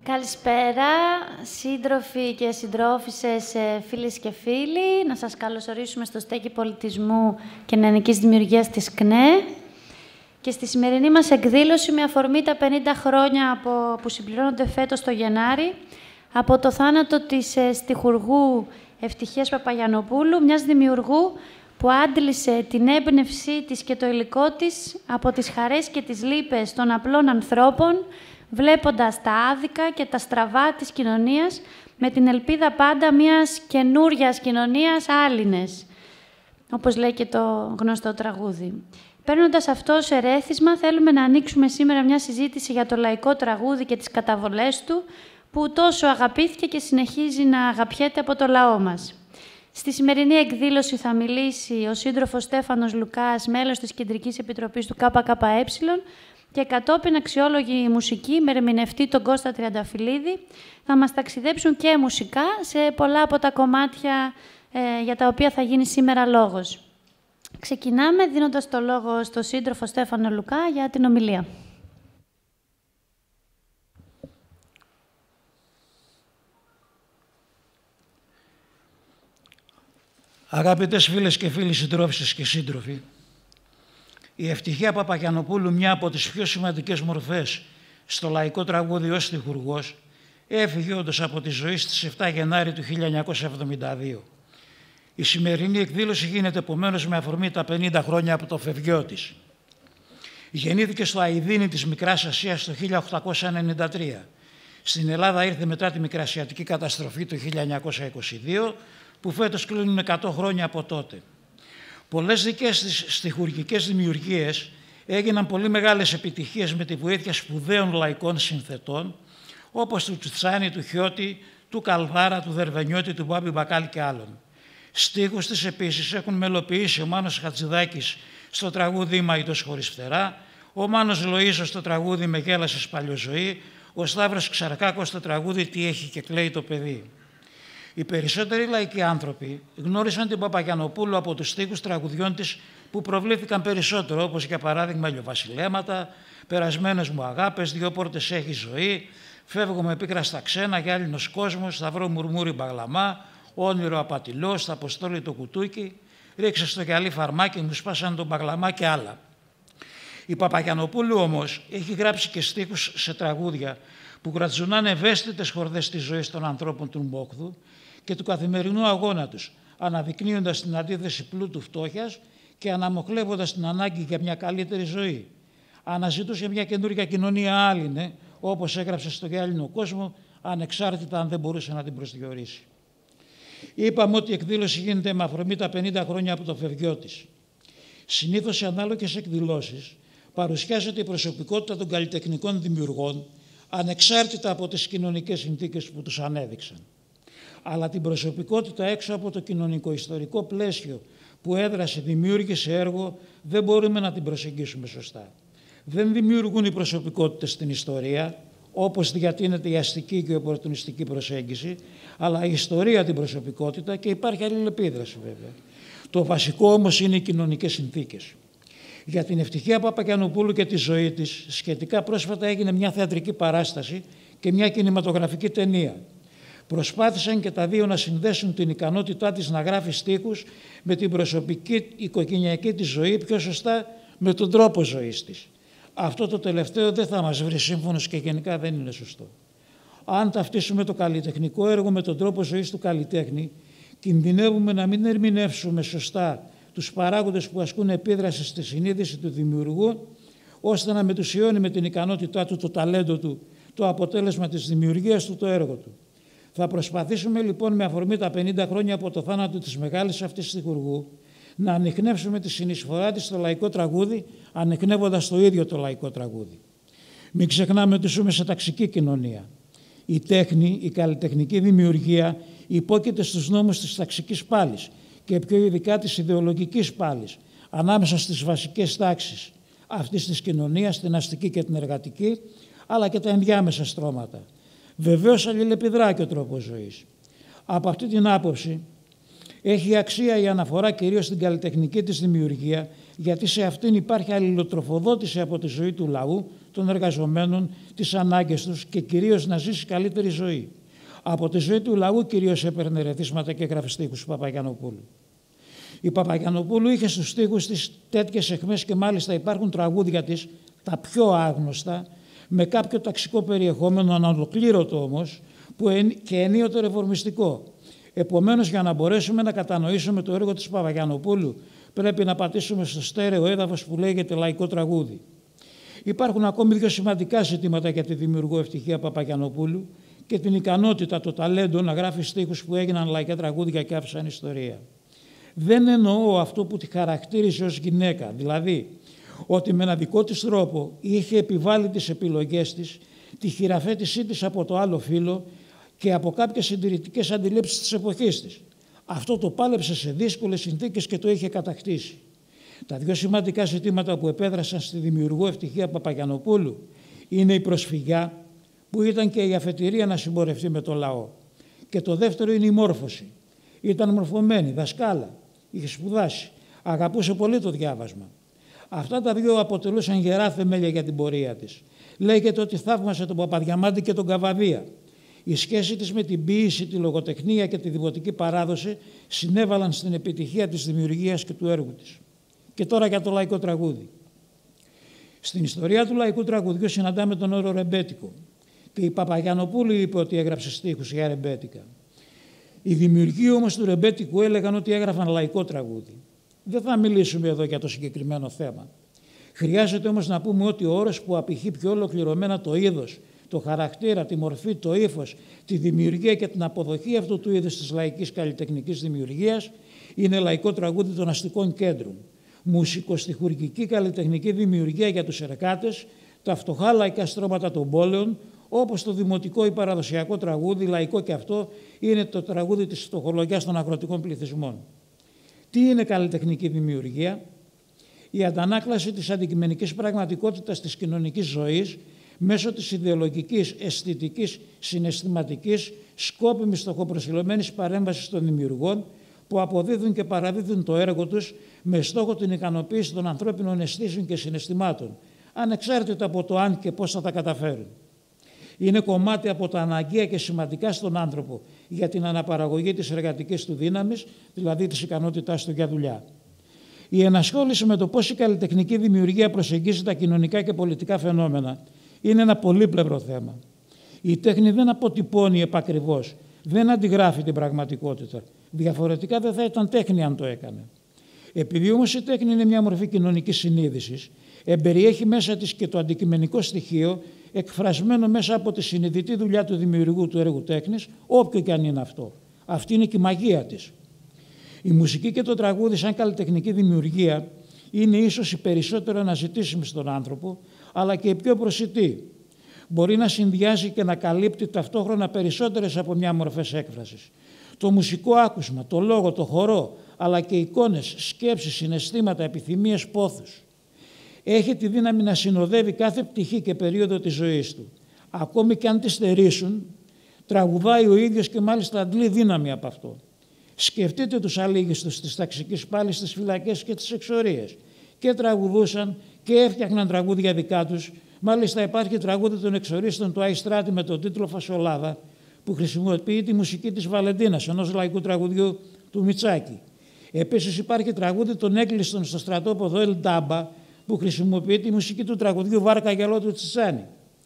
Καλησπέρα, σύντροφοι και συντρόφισσες, φίλες και φίλοι. Να σας καλωσορίσουμε στο Στέκι Πολιτισμού και Νεανικής Δημιουργίας της ΚΝΕ. Και στη σημερινή μας εκδήλωση, με αφορμή τα 50 χρόνια που συμπληρώνονται φέτος το Γενάρη, από το θάνατο της στιχουργού Ευτυχίας Παπαγιαννοπούλου, μιας δημιουργού που άντλησε την έμπνευσή της και το υλικό της από τις χαρές και τις λύπες των απλών ανθρώπων, βλέποντας τα άδικα και τα στραβά της κοινωνίας, με την ελπίδα πάντα μιας καινούριας κοινωνίας άλληνες, όπως λέει και το γνωστό τραγούδι. Παίρνοντας αυτό ως ερέθισμα, θέλουμε να ανοίξουμε σήμερα μια συζήτηση για το λαϊκό τραγούδι και τις καταβολές του, που τόσο αγαπήθηκε και συνεχίζει να αγαπιέται από το λαό μας. Στη σημερινή εκδήλωση θα μιλήσει ο σύντροφος Στέφανος Λουκάς, μέλος της Κεντρικής Επιτροπής του ΚΚΕ, και κατόπιν αξιόλογοι μουσικοί με ερμηνευτή τον Κώστα Τριανταφυλλίδη θα μας ταξιδέψουν και μουσικά σε πολλά από τα κομμάτια για τα οποία θα γίνει σήμερα λόγος. Ξεκινάμε δίνοντας το λόγο στον σύντροφο Στέφανο Λουκά για την ομιλία. Αγαπητές φίλες και φίλοι, συντρόφισσες και σύντροφοι, η Ευτυχία Παπαγιαννοπούλου, μια από τις πιο σημαντικές μορφές στο λαϊκό τραγούδι ως στιχουργός, έφυγε όντως από τη ζωή στις 7 Γενάρη του 1972. Η σημερινή εκδήλωση γίνεται επομένως με αφορμή τα 50 χρόνια από το φευγιό της. Γεννήθηκε στο Αηδίνι της Μικράς Ασίας το 1893. Στην Ελλάδα ήρθε μετά τη Μικρασιατική καταστροφή το 1922, που φέτος κλείνουν 100 χρόνια από τότε. Πολλές δικές της στιχουργικές δημιουργίες έγιναν πολύ μεγάλες επιτυχίες με τη βοήθεια σπουδαίων λαϊκών συνθετών, όπως του Τσουτσάνη, του Χιώτη, του Καλβάρα, του Δερβενιώτη, του Μπάμπη Μπακάλη και άλλων. Στίχους της επίσης έχουν μελοποιήσει ο Μάνος Χατζηδάκης στο τραγούδι «Μαϊτός χωρίς φτερά», ο Μάνος Λοΐζος στο τραγούδι «Με γέλασες παλιοζωή», ο Σταύρος Ξαρκάκος στο τραγούδι «Τι έχει και κλαίει το παιδί». Οι περισσότεροι λαϊκοί άνθρωποι γνώρισαν την Παπαγιαννοπούλου από τους στίχους τραγουδιών της που προβλήθηκαν περισσότερο, όπως για παράδειγμα «Ηλιοβασιλέματα», «Περασμένες μου αγάπες», «Δυο πόρτες έχει ζωή», «Φεύγω με πίκρα στα ξένα», «Γυάλινος κόσμος», «Σταυρό μουρμούρι μπαγλαμά», «Όνειρο απατηλός», «Τα Αποστόλη το κουτούκι», «Ρίξε στο γυαλί φαρμάκι, μου σπάσαν τον μπαγλαμά» και άλλα. Η Παπαγιαννοπούλου όμως έχει γράψει και στίχους σε τραγούδια που κρατζουνάνε ευαίσθητες χορδές της ζωής των ανθρώπων του Μόχθου και του καθημερινού αγώνα τους, αναδεικνύοντας την αντίθεση πλούτου-φτώχειας και αναμοχλεύοντας την ανάγκη για μια καλύτερη ζωή. Αναζητούσε μια καινούργια κοινωνία άλληνε, όπως έγραψε στο Γυάλινο κόσμο, ανεξάρτητα αν δεν μπορούσε να την προσδιορίσει. Είπαμε ότι η εκδήλωση γίνεται με αφορμή τα 50 χρόνια από το φευγιό της. Συνήθως σε ανάλογες εκδηλώσεις παρουσιάζεται η προσωπικότητα των καλλιτεχνικών δημιουργών, ανεξάρτητα από τις κοινωνικές συνθήκες που τους ανέδειξαν. Αλλά την προσωπικότητα έξω από το κοινωνικο-ιστορικό πλαίσιο που έδρασε, δημιούργησε έργο, δεν μπορούμε να την προσεγγίσουμε σωστά. Δεν δημιουργούν οι προσωπικότητες στην ιστορία, όπως διατείνεται η αστική και η οπορτουνιστική προσέγγιση, αλλά η ιστορία την προσωπικότητα και υπάρχει αλληλεπίδραση βέβαια. Το βασικό όμως είναι οι κοινωνικές συνθήκες. Για την Ευτυχία Παπαγιαννοπούλου και τη ζωή της, σχετικά πρόσφατα έγινε μια θεατρική παράσταση και μια κινηματογραφική ταινία. Προσπάθησαν και τα δύο να συνδέσουν την ικανότητά της να γράφει στίχους με την προσωπική οικογενειακή της ζωή, πιο σωστά με τον τρόπο ζωής της. Αυτό το τελευταίο δεν θα μας βρει σύμφωνος και γενικά δεν είναι σωστό. Αν ταυτίσουμε το καλλιτεχνικό έργο με τον τρόπο ζωής του καλλιτέχνη, κινδυνεύουμε να μην ερμηνεύσουμε σωστά τους παράγοντες που ασκούν επίδραση στη συνείδηση του δημιουργού, ώστε να μετουσιώνει με την ικανότητά του, το ταλέντο του, το αποτέλεσμα της δημιουργίας του, το έργο του. Θα προσπαθήσουμε λοιπόν με αφορμή τα 50 χρόνια από το θάνατο της μεγάλης αυτής στιχουργού να ανιχνεύσουμε τη συνεισφορά της στο λαϊκό τραγούδι, ανιχνεύοντας το ίδιο το λαϊκό τραγούδι. Μην ξεχνάμε ότι ζούμε σε ταξική κοινωνία. Η τέχνη, η καλλιτεχνική δημιουργία υπόκειται στους νόμους της ταξικής πάλης και πιο ειδικά της ιδεολογικής πάλης, ανάμεσα στις βασικές τάξεις αυτής της κοινωνίας, την αστική και την εργατική, αλλά και τα ενδιάμεσα στρώματα. Βεβαίως αλληλεπιδρά και ο τρόπος ζωής. Από αυτή την άποψη έχει αξία η αναφορά κυρίως στην καλλιτεχνική της δημιουργία γιατί σε αυτήν υπάρχει αλληλοτροφοδότηση από τη ζωή του λαού, των εργαζομένων, τις ανάγκες τους και κυρίως να ζήσει καλύτερη ζωή. Από τη ζωή του λαού κυρίως έπαιρνε ρεθίσματα και έγραφε στίχους του Παπαγιαννοπούλου. Η Παπαγιαννοπούλου είχε στους στίχους της τέτοιες αιχμές και μάλιστα υπάρχουν τραγούδια της, τα πιο άγνωστα, με κάποιο ταξικό περιεχόμενο, ανολοκλήρωτο όμως, και ενίοτε ρεφορμιστικό. Επομένως, για να μπορέσουμε να κατανοήσουμε το έργο της Παπαγιαννοπούλου, πρέπει να πατήσουμε στο στέρεο έδαφος που λέγεται λαϊκό τραγούδι. Υπάρχουν ακόμη δύο σημαντικά ζητήματα για τη δημιουργό Ευτυχία Παπαγιαννοπούλου και την ικανότητα, το ταλέντο να γράφει στίχους που έγιναν λαϊκά τραγούδια και άφησαν ιστορία. Δεν εννοώ αυτό που τη χαρακτήριζε ως γυναίκα, δηλαδή ότι με ένα δικό της τρόπο είχε επιβάλει τις επιλογές της, τη χειραφέτησή της από το άλλο φύλο και από κάποιες συντηρητικές αντιλήψεις της εποχής της. Αυτό το πάλεψε σε δύσκολες συνθήκες και το είχε κατακτήσει. Τα δύο σημαντικά ζητήματα που επέδρασαν στη δημιουργό Ευτυχία Παπαγιαννοπούλου είναι η προσφυγιά, που ήταν και η αφετηρία να συμπορευτεί με το λαό. Και το δεύτερο είναι η μόρφωση. Ήταν μορφωμένη, δασκάλα, είχε σπουδάσει, αγαπούσε πολύ το διάβασμα. Αυτά τα δύο αποτελούσαν γερά θεμέλια για την πορεία της. Λέγεται ότι θαύμασε τον Παπαδιαμάντη και τον Καβαδία. Η σχέση της με την ποίηση, τη λογοτεχνία και τη δημοτική παράδοση συνέβαλαν στην επιτυχία της δημιουργίας και του έργου της. Και τώρα για το λαϊκό τραγούδι. Στην ιστορία του λαϊκού τραγουδιού συναντάμε τον όρο ρεμπέτικο. Και η Παπαγιαννοπούλου είπε ότι έγραψε στίχους για ρεμπέτικα. Οι δημιουργοί όμως του ρεμπέτικου έλεγαν ότι έγραφαν λαϊκό τραγούδι. Δεν θα μιλήσουμε εδώ για το συγκεκριμένο θέμα. Χρειάζεται όμως να πούμε ότι ο όρος που απηχεί πιο ολοκληρωμένα το είδος, το χαρακτήρα, τη μορφή, το ύφος, τη δημιουργία και την αποδοχή αυτού του είδους της λαϊκής καλλιτεχνικής δημιουργίας είναι λαϊκό τραγούδι των αστικών κέντρων. Μουσικοστιχουργική καλλιτεχνική δημιουργία για τους εργάτες, τα φτωχά λαϊκά στρώματα των πόλεων, όπως το δημοτικό ή παραδοσιακό τραγούδι, λαϊκό και αυτό, είναι το τραγούδι της φτωχολογιάς των αγροτικών πληθυσμών. Τι είναι καλλιτεχνική δημιουργία? Η αντανάκλαση της αντικειμενικής πραγματικότητας της κοινωνικής ζωής μέσω της ιδεολογικής, αισθητικής, συναισθηματικής, σκόπιμης, στοχοπροσιλωμένης παρέμβασης των δημιουργών που αποδίδουν και παραδίδουν το έργο τους με στόχο την ικανοποίηση των ανθρώπινων αισθήσεων και συναισθημάτων, ανεξάρτητα από το αν και πώς θα τα καταφέρουν. Είναι κομμάτι από τα αναγκαία και σημαντικά στον άνθρωπο για την αναπαραγωγή της εργατικής του δύναμης, δηλαδή της ικανότητάς του για δουλειά. Η ενασχόληση με το πώς η καλλιτεχνική δημιουργία προσεγγίζει τα κοινωνικά και πολιτικά φαινόμενα είναι ένα πολύπλευρο θέμα. Η τέχνη δεν αποτυπώνει επακριβώς, δεν αντιγράφει την πραγματικότητα. Διαφορετικά δεν θα ήταν τέχνη αν το έκανε. Επειδή όμως η τέχνη είναι μια μορφή κοινωνικής συνείδησης, εμπεριέχει μέσα της και το αντικειμενικό στοιχείο εκφρασμένο μέσα από τη συνειδητή δουλειά του δημιουργού του έργου τέχνης, όποιο και αν είναι αυτό. Αυτή είναι και η μαγεία της. Η μουσική και το τραγούδι σαν καλλιτεχνική δημιουργία είναι ίσως η περισσότερο αναζητήσιμη στον άνθρωπο, αλλά και η πιο προσιτή. Μπορεί να συνδυάζει και να καλύπτει ταυτόχρονα περισσότερες από μια μορφές έκφρασης. Το μουσικό άκουσμα, το λόγο, το χορό, αλλά και εικόνες, σκέψεις, συναισθήματα, επιθυμίες, πόθους. Έχει τη δύναμη να συνοδεύει κάθε πτυχή και περίοδο της ζωής του. Ακόμη και αν τη στερήσουν, τραγουδάει ο ίδιος και μάλιστα αντλεί δύναμη από αυτό. Σκεφτείτε τους αλήγιστους της ταξικής πάλης στις φυλακές και τις εξορίες. Και τραγουδούσαν και έφτιαχναν τραγούδια δικά τους. Μάλιστα υπάρχει τραγούδι των εξορίστων του Αϊστράτη με τον τίτλο Φασολάδα, που χρησιμοποιεί τη μουσική της Βαλεντίνας, ενός λαϊκού τραγουδιού του Μιτσάκη. Επίσης υπάρχει τραγούδι των Έγκλειστων στο στρατόπεδο Ελ Ντάμπα, που χρησιμοποιεί τη μουσική του τραγουδιού Βάρκα Γυαλό του Τσιτσάνη.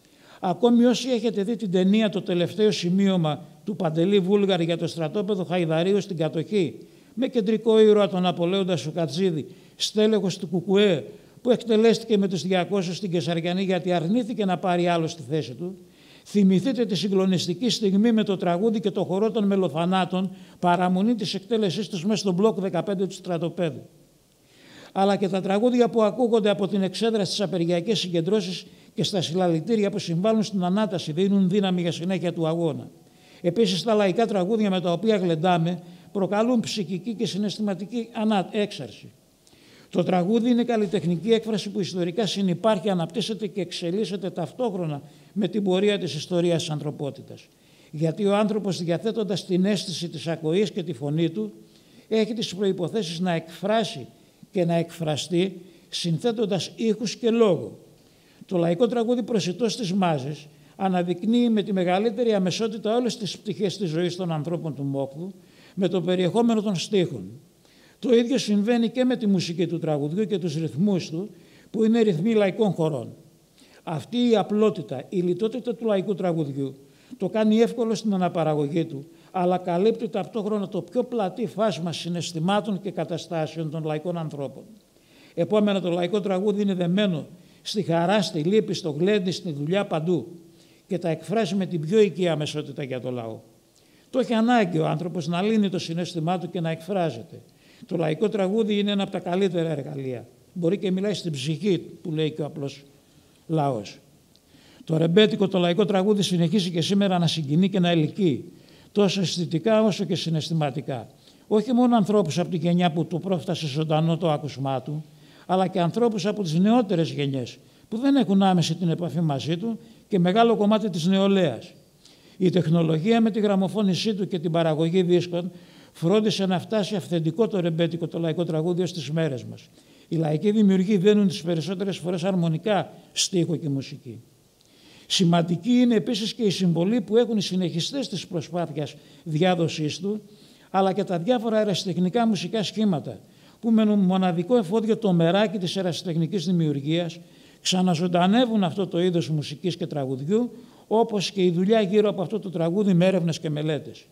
Ακόμη όσοι έχετε δει την ταινία «Το τελευταίο σημείωμα» του Παντελή Βούλγαρη για το στρατόπεδο Χαϊδαρίου στην κατοχή, με κεντρικό ήρωα τον Απολέοντα Σουκατζίδη, στέλεχος του Κουκουέ, που εκτελέστηκε με τους 200 στην Κεσαριανή γιατί αρνήθηκε να πάρει άλλο στη θέση του, θυμηθείτε τη συγκλονιστική στιγμή με το τραγούδι και το χορό των μελοθανάτων, παραμονή της εκτέλεσής τους μέσα στο μπλοκ 15 του στρατοπέδου. Αλλά και τα τραγούδια που ακούγονται από την εξέδρα στις απεργιακές συγκεντρώσεις και στα συλλαλητήρια που συμβάλλουν στην ανάταση, δίνουν δύναμη για συνέχεια του αγώνα. Επίσης, τα λαϊκά τραγούδια με τα οποία γλεντάμε προκαλούν ψυχική και συναισθηματική έξαρση. Το τραγούδι είναι καλλιτεχνική έκφραση που ιστορικά συνυπάρχει, αναπτύσσεται και εξελίσσεται ταυτόχρονα με την πορεία της ιστορίας της ανθρωπότητας. Γιατί ο άνθρωπος, διαθέτοντας την αίσθηση της ακοής και τη φωνή του, έχει τις προϋποθέσεις να εκφράσει και να εκφραστεί συνθέτοντας ήχους και λόγο. Το λαϊκό τραγούδι προσιτό στις μάζες αναδεικνύει με τη μεγαλύτερη αμεσότητα όλες τις πτυχές της ζωής των ανθρώπων του μόχθου με το περιεχόμενο των στίχων. Το ίδιο συμβαίνει και με τη μουσική του τραγουδιού και τους ρυθμούς του, που είναι ρυθμοί λαϊκών χωρών. Αυτή η απλότητα, η λιτότητα του λαϊκού τραγουδιού το κάνει εύκολο στην αναπαραγωγή του, αλλά καλύπτει ταυτόχρονα το πιο πλατή φάσμα συναισθημάτων και καταστάσεων των λαϊκών ανθρώπων. Επόμενα, το λαϊκό τραγούδι είναι δεμένο στη χαρά, στη λύπη, στο γλέντι, στη δουλειά, παντού και τα εκφράζει με την πιο οικία αμεσότητα για το λαό. Το έχει ανάγκη ο άνθρωπος να λύνει το συναίσθημά του και να εκφράζεται. Το λαϊκό τραγούδι είναι ένα από τα καλύτερα εργαλεία. Μπορεί και μιλάει στην ψυχή, που λέει και ο απλός λαός. Το ρεμπέτικο, το λαϊκό τραγούδι, συνεχίζει και σήμερα να συγκινεί και να ελκύει, τόσο αισθητικά όσο και συναισθηματικά. Όχι μόνο ανθρώπους από τη γενιά που του πρόφτασε ζωντανό το άκουσμά του, αλλά και ανθρώπους από τις νεότερες γενιές, που δεν έχουν άμεση την επαφή μαζί του και μεγάλο κομμάτι της νεολαίας. Η τεχνολογία με τη γραμμοφώνησή του και την παραγωγή δίσκων φρόντισε να φτάσει αυθεντικό το ρεμπέτικο, το λαϊκό τραγούδι ως τις μέρες μας. Οι λαϊκοί δημιουργοί δένουν τις περισσότερες φορές αρμονικά στίχο και μουσική. Σημαντική είναι επίσης και η συμβολή που έχουν οι συνεχιστές της προσπάθειας διάδοσής του, αλλά και τα διάφορα ερασιτεχνικά μουσικά σχήματα, που με μοναδικό εφόδιο το μεράκι της ερασιτεχνικής δημιουργίας ξαναζωντανεύουν αυτό το είδος μουσικής και τραγουδιού, όπως και η δουλειά γύρω από αυτό το τραγούδι με έρευνες και μελέτες.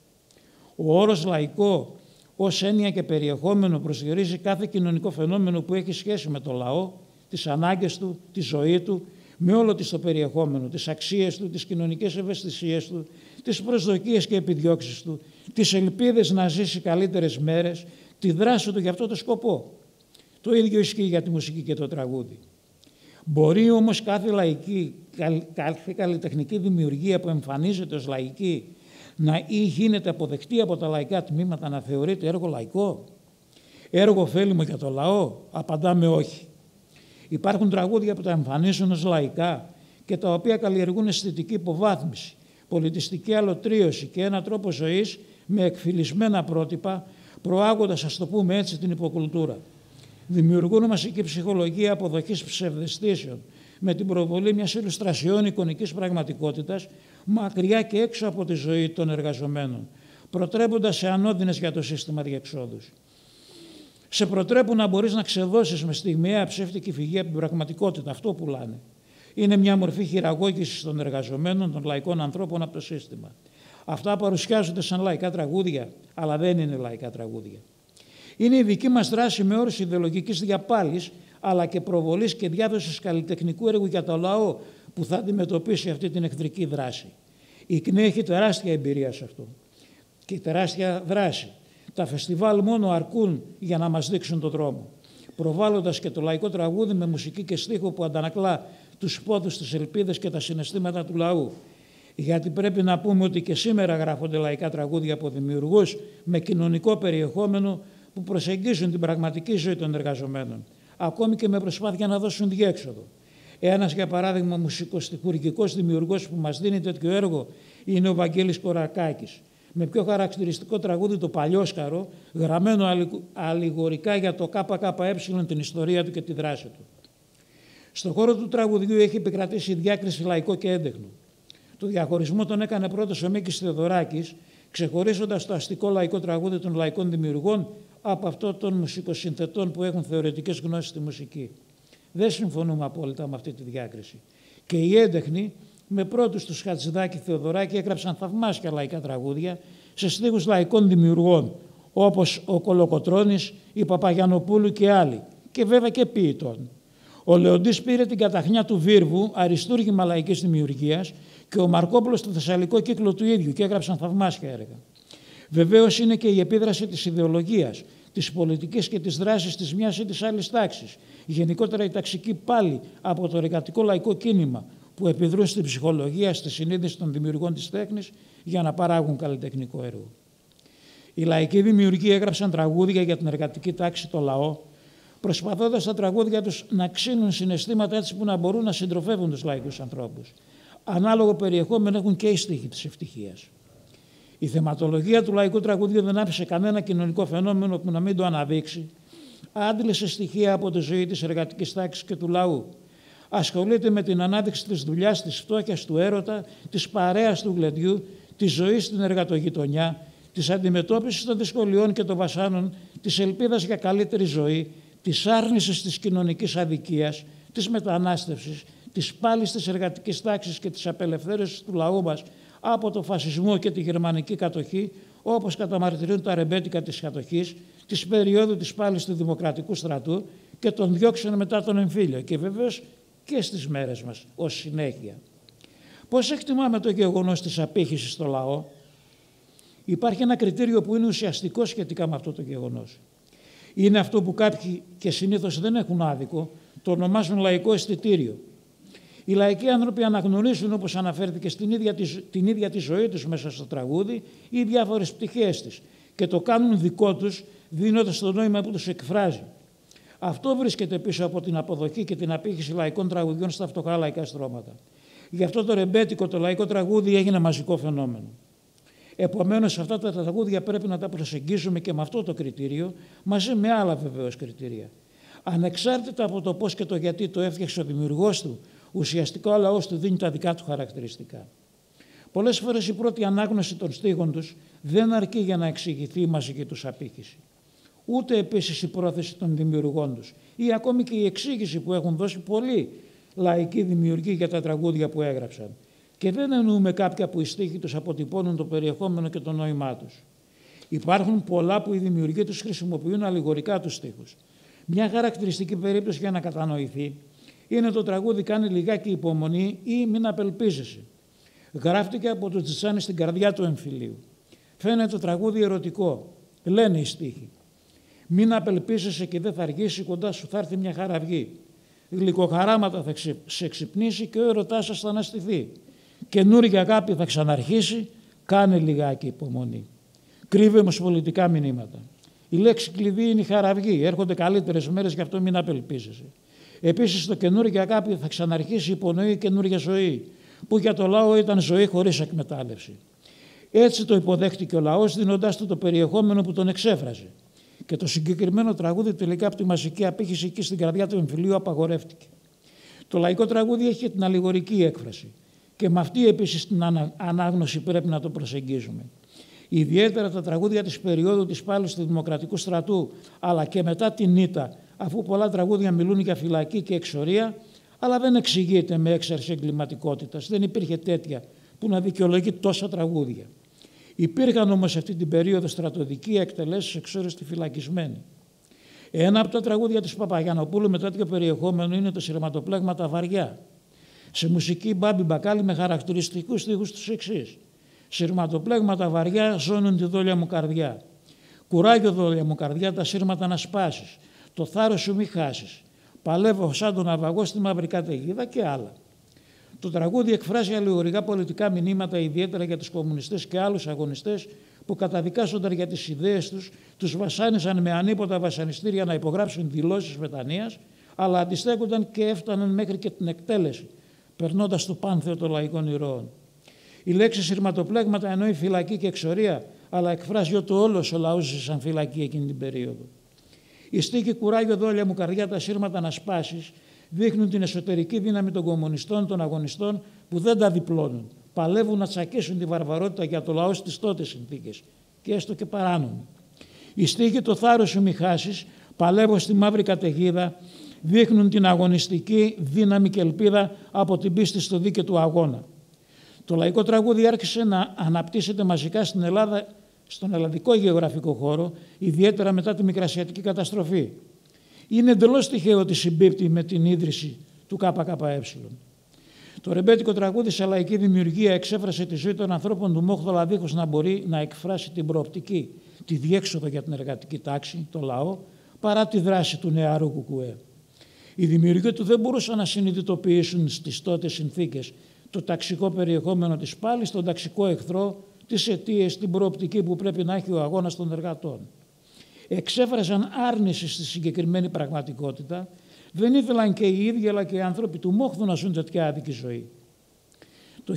Ο όρος λαϊκό ως έννοια και περιεχόμενο προσδιορίζει κάθε κοινωνικό φαινόμενο που έχει σχέση με το λαό, τις ανάγκες του, τη ζωή του, με όλο της το περιεχόμενο, τις αξίες του, τις κοινωνικές ευαισθησίες του, τις προσδοκίες και επιδιώξεις του, τις ελπίδες να ζήσει καλύτερες μέρες, τη δράση του για αυτό το σκοπό. Το ίδιο ισχύει για τη μουσική και το τραγούδι. Μπορεί όμως κάθε καλλιτεχνική δημιουργία που εμφανίζεται ως λαϊκή ή γίνεται αποδεκτή από τα λαϊκά τμήματα να θεωρείται έργο λαϊκό, έργο ωφέλιμο για το λαό? Απαντάμε όχι. Υπάρχουν τραγούδια που τα εμφανίζουν ως λαϊκά και τα οποία καλλιεργούν αισθητική υποβάθμιση, πολιτιστική αλωτρίωση και έναν τρόπο ζωής με εκφυλισμένα πρότυπα, προάγοντας, ας το πούμε έτσι, την υποκουλτούρα. Δημιουργούν μασική ψυχολογία αποδοχής ψευδαισθήσεων με την προβολή μιας ηλουστρασιών εικονικής πραγματικότητας μακριά και έξω από τη ζωή των εργαζομένων, προτρέποντας σε ανώδυνες για το σύστημα διεξόδους. Σε προτρέπουν να μπορείς να ξεδώσεις με στιγμιαία ψεύτικη φυγή από την πραγματικότητα. Αυτό πουλάνε. Είναι μια μορφή χειραγώγησης των εργαζομένων, των λαϊκών ανθρώπων από το σύστημα. Αυτά παρουσιάζονται σαν λαϊκά τραγούδια, αλλά δεν είναι λαϊκά τραγούδια. Είναι η δική μας δράση με όρους ιδεολογικής διαπάλης, αλλά και προβολής και διάδοσης καλλιτεχνικού έργου για το λαό που θα αντιμετωπίσει αυτή την εχθρική δράση. Η ΚΝΕ έχει τεράστια εμπειρία σε αυτό και τεράστια δράση. Τα φεστιβάλ μόνο αρκούν για να μας δείξουν τον δρόμο, προβάλλοντας και το λαϊκό τραγούδι με μουσική και στίχο που αντανακλά τους πόθους, τις ελπίδες και τα συναισθήματα του λαού. Γιατί πρέπει να πούμε ότι και σήμερα γράφονται λαϊκά τραγούδια από δημιουργούς με κοινωνικό περιεχόμενο που προσεγγίζουν την πραγματική ζωή των εργαζομένων, ακόμη και με προσπάθεια να δώσουν διέξοδο. Ένας, για παράδειγμα, μουσικοστιχουργικός δημιουργός που μας δίνει τέτοιο έργο είναι ο Βαγγέλης Κορακάκης, με πιο χαρακτηριστικό τραγούδι το Παλιόσκαρο, γραμμένο αλληγορικά για το ΚΚΕ, την ιστορία του και τη δράση του. Στον χώρο του τραγουδιού έχει επικρατήσει διάκριση λαϊκό και έντεχνο. Το διαχωρισμό τον έκανε πρώτος ο Μίκης Θεοδωράκης, ξεχωρίζοντας το αστικό λαϊκό τραγούδι των λαϊκών δημιουργών από αυτό των μουσικοσυνθετών που έχουν θεωρητικές γνώσεις στη μουσική. Δεν συμφωνούμε απόλυτα με αυτή τη διάκριση. Και οι έντεχνοι, με πρώτους τους Χατζηδάκη Θεοδωράκη, έγραψαν θαυμάσια λαϊκά τραγούδια σε στίχους λαϊκών δημιουργών, όπως ο Κολοκοτρώνης, η Παπαγιανοπούλου και άλλοι, και βέβαια και ποιητών. Ο Λεοντής πήρε την καταχνιά του Βίρβου, αριστούργημα λαϊκής δημιουργίας, και ο Μαρκόπουλος το Θεσσαλικό κύκλο του ίδιου και έγραψαν θαυμάσια έργα. Βεβαίως είναι και η επίδραση της ιδεολογίας, της πολιτικής και της δράσης της μιας ή της άλλης τάξης. Γενικότερα η ταξική πάλι από το εργατικό λαϊκό κίνημα που επιδρούν στην ψυχολογία, στη συνείδηση των δημιουργών της τέχνης για να παράγουν καλλιτεχνικό έργο. Οι λαϊκοί δημιουργοί έγραψαν τραγούδια για την εργατική τάξη, το λαό, προσπαθώντας τα τραγούδια τους να ξύνουν συναισθήματα έτσι που να μπορούν να συντροφεύουν τους λαϊκούς ανθρώπους. Ανάλογο περιεχόμενο έχουν και οι στίχοι της ευτυχίας. Η θεματολογία του λαϊκού τραγουδιού δεν άφησε κανένα κοινωνικό φαινόμενο που να μην το αναδείξει, άντλησε στοιχεία από τη ζωή της εργατικής τάξης και του λαού. Ασχολείται με την ανάδειξη της δουλειάς, της φτώχειας, του έρωτα, της παρέας του γλεντιού, της ζωής στην εργατογειτονιά, της αντιμετώπισης των δυσκολιών και των βασάνων, της ελπίδας για καλύτερη ζωή, της άρνησης της κοινωνικής αδικίας, της μετανάστευσης, της πάλης της εργατικής τάξης και της απελευθέρωσης του λαού μας από το φασισμό και τη γερμανική κατοχή, όπως καταμαρτυρούν τα ρεμπέτικα της κατοχής, της περίοδου της πάλης του Δημοκρατικού στρατού και των διώξεων μετά τον εμφύλιο και βεβαίως και στις μέρες μας ως συνέχεια. Πώς εκτιμάμε το γεγονός της απήχησης στο λαό? Υπάρχει ένα κριτήριο που είναι ουσιαστικό σχετικά με αυτό το γεγονός. Είναι αυτό που κάποιοι, και συνήθως δεν έχουν άδικο, το ονομάζουν λαϊκό αισθητήριο. Οι λαϊκοί άνθρωποι αναγνωρίζουν, όπως αναφέρθηκε, την ίδια τη ζωή τους μέσα στο τραγούδι ή διάφορες πτυχές της και το κάνουν δικό τους, δίνοντας το νόημα που τους εκφράζει. Αυτό βρίσκεται πίσω από την αποδοχή και την απήχηση λαϊκών τραγουδιών στα φτωχά λαϊκά στρώματα. Γι' αυτό το ρεμπέτικο, το λαϊκό τραγούδι, έγινε μαζικό φαινόμενο. Επομένως, αυτά τα τραγούδια πρέπει να τα προσεγγίζουμε και με αυτό το κριτήριο, μαζί με άλλα βεβαίως κριτήρια. Ανεξάρτητα από το πώς και το γιατί το έφτιαξε ο δημιουργός του, ουσιαστικά ο λαός του δίνει τα δικά του χαρακτηριστικά. Πολλές φορές η πρώτη ανάγνωση των στίχων τους δεν αρκεί για να εξηγηθεί η μαζική τους απήχηση. Ούτε επίσης η πρόθεση των δημιουργών τους ή ακόμη και η εξήγηση που έχουν δώσει πολλοί λαϊκοί δημιουργοί για τα τραγούδια που έγραψαν. Και δεν εννοούμε κάποια που οι στίχοι τους αποτυπώνουν το περιεχόμενο και το νόημά τους. Υπάρχουν πολλά που οι δημιουργοί τους χρησιμοποιούν αλληγορικά τους στίχους. Μια χαρακτηριστική περίπτωση για να κατανοηθεί είναι το τραγούδι «Κάνε λιγάκι υπομονή» ή «Μην απελπίζεσαι». Γράφτηκε από τον Τζιτσάνη στην καρδιά του εμφυλίου. Φαίνεται το τραγούδι ερωτικό. Λένε οι στίχοι. «Μην απελπίζεσαι και δεν θα αργήσει, κοντά σου θα έρθει μια χαραυγή. Γλυκοχαράματα θα σε ξυπνήσει και ο έρωτάς σας θα αναστηθεί. Καινούργια αγάπη θα ξαναρχίσει, κάνε λιγάκι υπομονή». Κρύβει όμως πολιτικά μηνύματα. Η λέξη κλειδί είναι η χαραυγή. Έρχονται καλύτερες μέρες, γι' αυτό μην απελπίζεσαι. Επίσης, το καινούργια αγάπη θα ξαναρχίσει, υπονοεί καινούργια ζωή, που για το λαό ήταν ζωή χωρίς εκμετάλλευση. Έτσι το υποδέχτηκε ο λαός, δίνοντάς του το περιεχόμενο που τον εξέφραζε. Και το συγκεκριμένο τραγούδι τελικά από τη μαζική απήχηση εκεί στην καρδιά του εμφυλίου απαγορεύτηκε. Το λαϊκό τραγούδι έχει την αλληγορική έκφραση. Και με αυτή επίσης την ανάγνωση πρέπει να το προσεγγίζουμε. Ιδιαίτερα τα τραγούδια της περίοδου της πάλης του Δημοκρατικού στρατού, αλλά και μετά την ήττα, αφού πολλά τραγούδια μιλούν για φυλακή και εξορία, αλλά δεν εξηγείται με έξαρση εγκληματικότητας. Δεν υπήρχε τέτοια που να δικαιολογεί τόσα τραγούδια. Υπήρχαν όμως αυτή την περίοδο στρατοδικοί εκτελέσεις εξόριστοι φυλακισμένοι. Ένα από τα τραγούδια της Παπαγιανοπούλου με τέτοιο περιεχόμενο είναι το «Σειρματοπλέγματα βαριά». Σε μουσική Μπάμπη Μπακάλι με χαρακτηριστικούς στίχους τους εξής. «Σειρματοπλέγματα βαριά ζώνουν τη δόλια μου καρδιά. Κουράγιο δόλια μου καρδιά τα σύρματα να σπάσεις. Το θάρρος σου μη χάσεις. Παλεύω σαν τον ναυαγό στη μαύρη καταιγίδα» και άλλα. Το τραγούδι εκφράζει αλληγορικά πολιτικά μηνύματα, ιδιαίτερα για τους κομμουνιστές και άλλους αγωνιστές που καταδικάζονταν για τις ιδέες τους, τους βασάνισαν με ανίποτα βασανιστήρια να υπογράψουν δηλώσεις μετανοίας, αλλά αντιστέκονταν και έφταναν μέχρι και την εκτέλεση, περνώντας το πάνθεο των λαϊκών ηρώων. Η λέξη «σειρματοπλέγματα» εννοεί φυλακή και εξορία, αλλά εκφράζει ότι όλος ο λαός ζει σαν φυλακή εκείνη την περίοδο. Η στίχη «Κουράγιο δόλια μου καρδιά τα σύρματα να σπάσεις» δείχνουν την εσωτερική δύναμη των κομμουνιστών, των αγωνιστών που δεν τα διπλώνουν. Παλεύουν να τσακίσουν τη βαρβαρότητα για το λαό στις τότε συνθήκες και έστω και παράνομη. Οι στίχοι «Το θάρρος σου μη χάσεις», «Παλεύω στη μαύρη καταιγίδα» δείχνουν την αγωνιστική δύναμη και ελπίδα από την πίστη στο δίκαιο του αγώνα. Το λαϊκό τραγούδι άρχισε να αναπτύσσεται μαζικά στην Ελλάδα, στον ελλαδικό γεωγραφικό χώρο, ιδιαίτερα μετά τη Μικρασιατική καταστροφή. Είναι εντελώς τυχαίο ότι συμπίπτει με την ίδρυση του ΚΚΕ. Το ρεμπέτικο τραγούδι σε λαϊκή δημιουργία εξέφρασε τη ζωή των ανθρώπων του Μόχθολα δίχως να μπορεί να εκφράσει την προοπτική, τη διέξοδο για την εργατική τάξη, το λαό, παρά τη δράση του νεαρού κουκουέ. Οι δημιουργοί του δεν μπορούσαν να συνειδητοποιήσουν στις τότε συνθήκες το ταξικό περιεχόμενο της πάλης, τον ταξικό εχθρό, τις αιτίες, την προοπτική που πρέπει να έχει ο αγώνας των εργατών. Εξέφραζαν άρνηση στη συγκεκριμένη πραγματικότητα, δεν ήθελαν και οι ίδιοι αλλά και οι άνθρωποι του Μόχθου να ζουν τέτοια άδικη ζωή. Το